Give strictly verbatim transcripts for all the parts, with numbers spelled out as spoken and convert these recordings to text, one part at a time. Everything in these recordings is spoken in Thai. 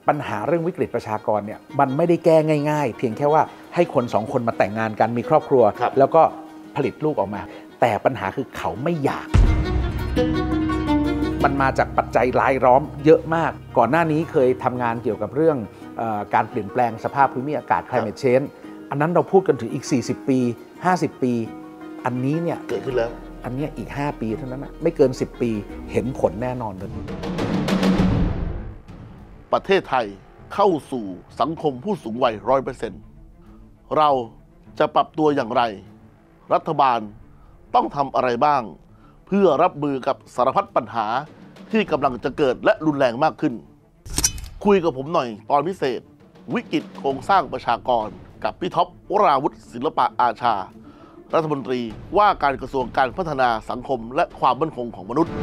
ปัญหาเรื่องวิกฤตประชากรเนี่ยมันไม่ได้แก้ง่ายๆเพียงแค่ว่าให้คนสองคนมาแต่งงานกันมีครอบครัวแล้วก็ผลิตลูกออกมาแต่ปัญหาคือเขาไม่อยากมันมาจากปัจจัยรายล้อมเยอะมากก่อนหน้านี้เคยทำงานเกี่ยวกับเรื่องเอ่อการเปลี่ยนแปลงสภาพภูมิอากาศ climate change อันนั้นเราพูดกันถึงอีกสี่สิบปีห้าสิบปีอันนี้เนี่ยเกิดขึ้นแล้วอันนี้อีกห้าปีเท่านั้นนะไม่เกินสิบปีเห็นผลแน่นอนเลยประเทศไทยเข้าสู่สังคมผู้สูงวัย ร้อยเปอร์เซ็นต์ เราจะปรับตัวอย่างไรรัฐบาลต้องทำอะไรบ้างเพื่อรับมือกับสารพัดปัญหาที่กำลังจะเกิดและรุนแรงมากขึ้นคุยกับผมหน่อยตอนพิเศษวิกฤตโครงสร้างประชากรกับพี่ท็อปวราวุฒิศิลปะอาชารัฐมนตรีว่าการกระทรวงการพัฒนาสังคมและความมั่นคงของมนุษย์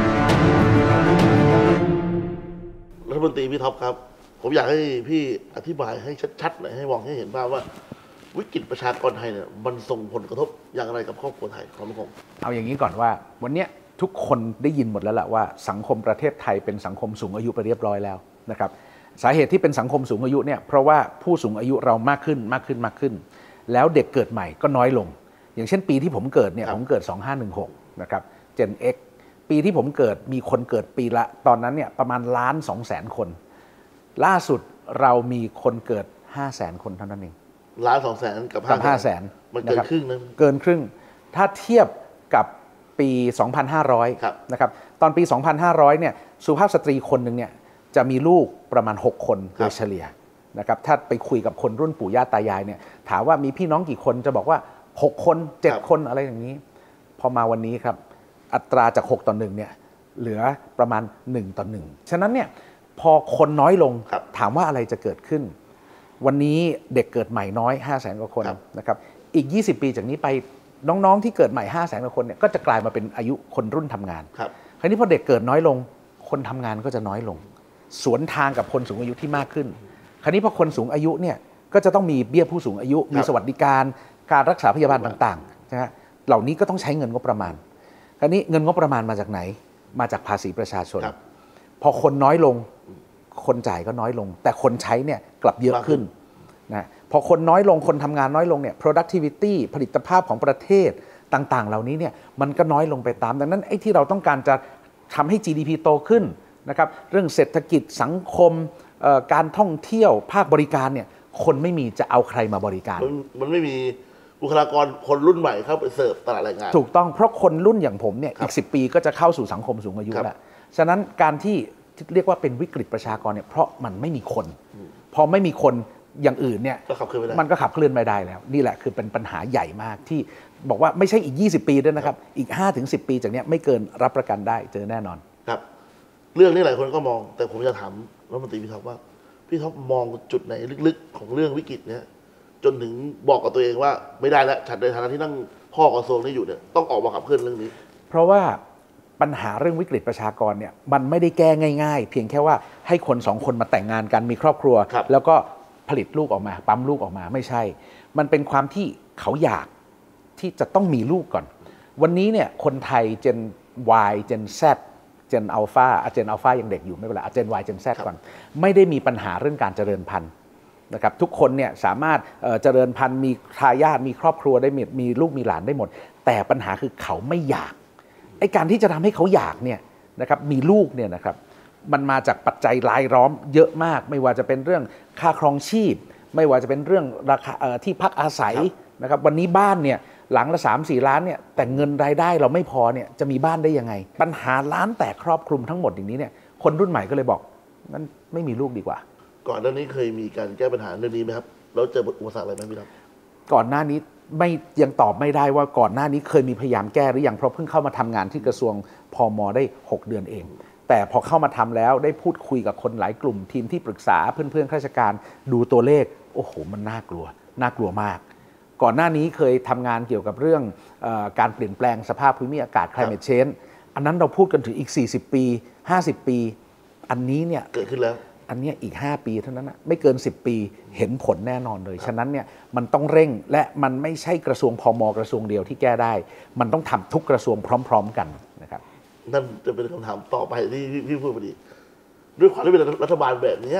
รัฐมนตรีพี่ท็อปครับผมอยากให้พี่อธิบายให้ชัดๆหน่อยให้มองให้เห็นภาพว่าวิกฤตประชากรไทยเนี่ยมันส่งผลกระทบอย่างไรกับครอบครัวไทยความมั่นคงเอาอย่างนี้ก่อนว่าวันนี้ทุกคนได้ยินหมดแล้วแหละว่าสังคมประเทศไทยเป็นสังคมสูงอายุไปเรียบร้อยแล้วนะครับสาเหตุที่เป็นสังคมสูงอายุเนี่ยเพราะว่าผู้สูงอายุเรามากขึ้นมากขึ้นมากขึ้นแล้วเด็กเกิดใหม่ก็น้อยลงอย่างเช่นปีที่ผมเกิดเนี่ยผมเกิดสองพันห้าร้อยสิบหกนะครับ Gen X ปีที่ผมเกิดมีคนเกิดปีละตอนนั้นเนี่ยประมาณล้านสองแสนคนล่าสุดเรามีคนเกิดห้าแสนคนเท่านั้นเองล้านสองแสนกับห้าแสนมันเกินครึ่งนะเกินครึ่งถ้าเทียบกับปีสองพันห้าร้อยนะครับตอนปีสองพันห้าร้อยเนี่ยสุภาพสตรีคนหนึ่งเนี่ยจะมีลูกประมาณหกคนโดยเฉลี่ยนะครับถ้าไปคุยกับคนรุ่นปู่ย่าตายายเนี่ยถามว่ามีพี่น้องกี่คนจะบอกว่าหกคนเจ็ดคนอะไรอย่างนี้พอมาวันนี้ครับอัตราจากหกต่อหนึ่งเนี่ยเหลือประมาณหนึ่งต่อหนึ่งฉะนั้นเนี่ยพอคนน้อยลงถามว่าอะไรจะเกิดขึ้นวันนี้เด็กเกิดใหม่น้อย ห้าแสน กว่าคนนะครับอีกยี่สิบปีจากนี้ไปน้องๆที่เกิดใหม่ ห้าแสน กว่าคนเนี่ยก็จะกลายมาเป็นอายุคนรุ่นทำงานคราวนี้พอเด็กเกิดน้อยลงคนทำงานก็จะน้อยลงสวนทางกับคนสูงอายุที่มากขึ้นคราวนี้พอคนสูงอายุเนี่ยก็จะต้องมีเบี้ยผู้สูงอายุมีสวัสดิการการรักษาพยาบาลต่างๆนะฮะเหล่านี้ก็ต้องใช้เงินงบประมาณคราวนี้เงินงบประมาณมาจากไหนมาจากภาษีประชาชนพอคนน้อยลงคนจ่ายก็น้อยลงแต่คนใช้เนี่ยกลับเยอะขึ้นนะพอคนน้อยลงคนทำงานน้อยลงเนี่ย productivity ผลิตภาพของประเทศต่างๆเหล่านี้เนี่ยมันก็น้อยลงไปตามดังนั้นไอ้ที่เราต้องการจะทำให้ จี ดี พี โตขึ้นนะครับเรื่องเศรษฐกิจสังคมการท่องเที่ยวภาคบริการเนี่ยคนไม่มีจะเอาใครมาบริการมันไม่มีบุคลากรคนรุ่นใหม่เข้าไปเสิร์ฟตลาดแรงงานถูกต้องเพราะคนรุ่นอย่างผมเนี่ยอีกสิบปีก็จะเข้าสู่สังคมสูงอายุแล้วฉะนั้นการที่เรียกว่าเป็นวิกฤตประชากรเนี่ยเพราะมันไม่มีคนพอไม่มีคนอย่างอื่นเนี่ยมันก็ขับเคลื่อนไม่ได้แล้วนี่แหละคือเป็นปัญหาใหญ่มากที่บอกว่าไม่ใช่อีกยี่สิบปีด้วยนะครับอีก ห้าถึงสิบ ปีจากนี้ไม่เกินรับประกันได้เจอแน่นอนครับเรื่องนี้หลายคนก็มองแต่ผมจะถามรัฐมนตรีพี่ท็อปว่าพี่ท็อปมองจุดไหนลึกๆของเรื่องวิกฤตเนี้ยจนถึงบอกกับตัวเองว่าไม่ได้แล้วฉันในฐานะที่นั่งพ่อกระทรวงนี้อยู่เนี่ยต้องออกมาขับเคลื่อนเรื่องนี้เพราะว่าปัญหาเรื่องวิกฤตประชากรเนี่ยมันไม่ได้แก้ง่ายๆเพียงแค่ว่าให้คนสองคนมาแต่งงานกันมีครอบครัวแล้วก็ผลิตลูกออกมาปั๊มลูกออกมาไม่ใช่มันเป็นความที่เขาอยากที่จะต้องมีลูกก่อนวันนี้เนี่ยคนไทยเจน Y เจน Z เจนอัลฟาเจนอัลฟายังเด็กอยู่ไม่เป็นไรเจน Y เจน Z ก่อนไม่ได้มีปัญหาเรื่องการเจริญพันธุ์นะครับทุกคนเนี่ยสามารถเจริญพันธุ์มีทายาทมีครอบครัวได้มีลูกมีหลานได้หมดแต่ปัญหาคือเขาไม่อยากไอ้การที่จะทำให้เขาอยากเนี่ยนะครับมีลูกเนี่ยนะครับมันมาจากปัจจัยรายล้อมเยอะมากไม่ว่าจะเป็นเรื่องค่าครองชีพไม่ว่าจะเป็นเรื่องราคาที่พักอาศัยนะครับวันนี้บ้านเนี่ยหลังละ สามถึงสี่ ล้านเนี่ยแต่เงินรายได้เราไม่พอเนี่ยจะมีบ้านได้ยังไงปัญหาล้านแต่ครอบคลุมทั้งหมดอย่างนี้เนี่ยคนรุ่นใหม่ก็เลยบอกงั้นไม่มีลูกดีกว่าก่อนหน้านี้เคยมีการแก้ปัญหาเรื่องนี้ไหมครับแล้วเจออุปสรรคอะไรไหมพี่ท็อปก่อนหน้านี้ไม่ยังตอบไม่ได้ว่าก่อนหน้านี้เคยมีพยายามแก้หรือยังเพราะเพิ่งเข้ามาทำงานที่กระทรวงพม.ได้หกเดือนเองแต่พอเข้ามาทำแล้วได้พูดคุยกับคนหลายกลุ่มทีมที่ปรึกษาเพื่อนๆข้าราชการดูตัวเลขโอ้โหมันน่ากลัวน่ากลัวมากก่อนหน้านี้เคยทำงานเกี่ยวกับเรื่องเอ่อการเปลี่ยนแปลงสภาพภูมิอากาศ climate change อันนั้นเราพูดกันถึงอีกสี่สิบปีห้าสิบปีอันนี้เนี่ยเกิดขึ้นแล้วอันนี้อีกห้าปีเท่านั้นนะไม่เกินสิบปีเห็นผลแน่นอนเลยฉะนั้นเนี่ยมันต้องเร่งและมันไม่ใช่กระทรวงพม.กระทรวงเดียวที่แก้ได้มันต้องทำทุกกระทรวงพร้อมๆกันนะครับนั่นจะเป็นคำถามต่อไปที่พี่พูดพอดีด้วยความที่เป็นรัฐบาลแบบนี้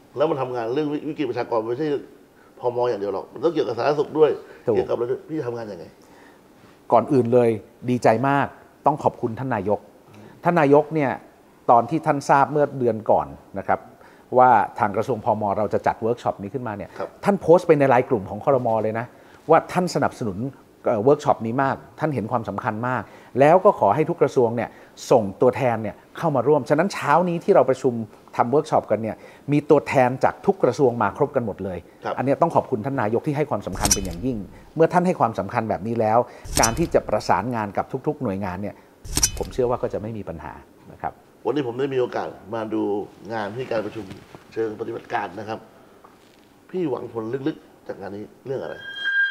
แล้วมันทำงานเรื่องวิกฤตประชากรไม่ใช่พมอย่างเดียวหรอกมันต้องเกี่ยวกับสาธารณสุขด้วยเกี่ยวกับอะไรด้วยพี่ทำงานยังไงก่อนอื่นเลยดีใจมากต้องขอบคุณท่านนายกท่านนายกเนี่ยตอนที่ท่านทราบเมื่อเดือนก่อนนะครับว่าทางกระทรวงพมเราจะจัดเวิร์กช็อปนี้ขึ้นมาเนี่ยท่านโพสต์ไปในไลน์กลุ่มของครม.เลยนะว่าท่านสนับสนุนเวิร์กช็อปนี้มากท่านเห็นความสำคัญมากแล้วก็ขอให้ทุกกระทรวงเนี่ยส่งตัวแทนเนี่ยเข้ามาร่วมฉะนั้นเช้านี้ที่เราประชุมทำเวิร์กช็อปกันเนี่ยมีตัวแทนจากทุกกระทรวงมาครบกันหมดเลยอันนี้ต้องขอบคุณท่านนายกที่ให้ความสำคัญเป็นอย่างยิ่งเมื่อท่านให้ความสำคัญแบบนี้แล้วการที่จะประสานงานกับทุกๆหน่วยงานเนี่ยผมเชื่อว่าก็จะไม่มีปัญหานะครับวันนี้ผมได้มีโอกาสมาดูงานที่การประชุมเชิงปฏิบัติการนะครับพี่หวังผลลึกๆจากงานนี้เรื่องอะไร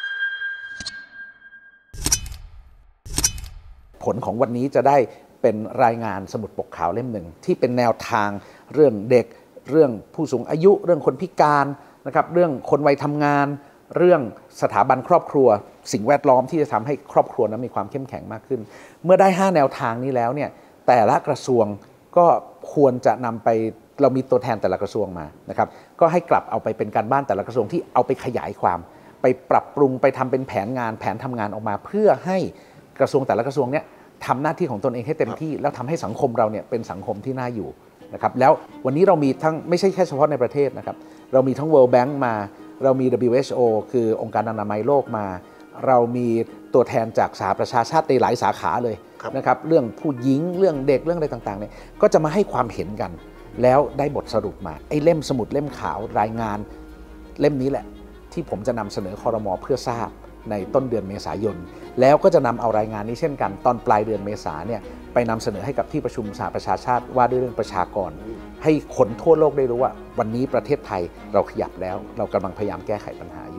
ผลของวันนี้จะได้เป็นรายงานสมุดปกขาวเล่มหนึ่งที่เป็นแนวทางเรื่องเด็กเรื่องผู้สูงอายุเรื่องคนพิการนะครับเรื่องคนวัยทำงานเรื่องสถาบันครอบครัวสิ่งแวดล้อมที่จะทำให้ครอบครัวนั้นมีความเข้มแข็งมากขึ้นเมื่อได้ห้าแนวทางนี้แล้วเนี่ยแต่ละกระทรวงก็ควรจะนำไปเรามีตัวแทนแต่ละกระทรวงมานะครับก็ให้กลับเอาไปเป็นการบ้านแต่ละกระทรวงที่เอาไปขยายความไปปรับปรุงไปทำเป็นแผนงานแผนทำงานออกมาเพื่อให้กระทรวงแต่ละกระทรวงเนี่ยทำหน้าที่ของตนเองให้เต็มที่แล้วทำให้สังคมเราเนี่ยเป็นสังคมที่น่าอยู่นะครับแล้ววันนี้เรามีทั้งไม่ใช่แค่เฉพาะในประเทศนะครับเรามีทั้ง World Bank มาเรามี ดับเบิลยู เอช โอ คือองค์การอนามัยโลกมาเรามีตัวแทนจากสหประชาชาติในหลายสาขาเลยนะครับเรื่องผู้หญิงเรื่องเด็กเรื่องอะไรต่างๆเนี่ยก็จะมาให้ความเห็นกันแล้วได้บทสรุปมาไอ้เล่มสมุดเล่มขาวรายงานเล่มนี้แหละที่ผมจะนำเสนอครม.เพื่อทราบในต้นเดือนเมษายนแล้วก็จะนำเอารายงานนี้เช่นกันตอนปลายเดือนเมษาเนี่ยไปนำเสนอให้กับที่ประชุมสหประชาชาติว่าด้วยเรื่องประชากรให้คนทั่วโลกได้รู้ว่าวันนี้ประเทศไทยเราขยับแล้วเรากำลังพยายามแก้ไขปัญหาอยู่